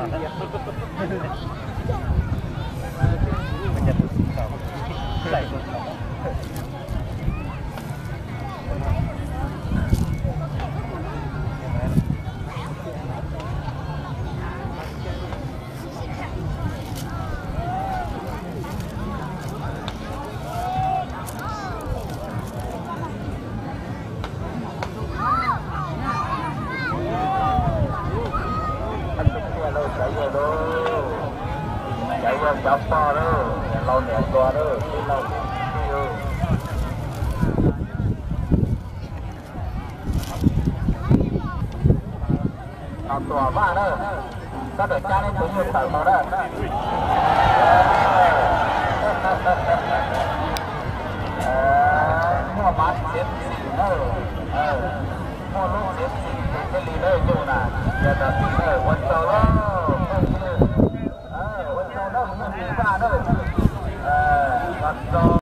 มันจะสีขาวใส่ตัวขาวจับปลาเด้อเราเหนียวตัวเด้อที่เราเอาตัวมาเด้อก็เดินจ้าในถุงมือใส่มาเด้อหัวมัดเจ็บสีเด้อหัวลูกเจ็บสีเป็นลีเดอร์อยู่น่ะอย่าตัดวันโตแล้ววันโตแล้วมันมีบ้าเด้อวันโต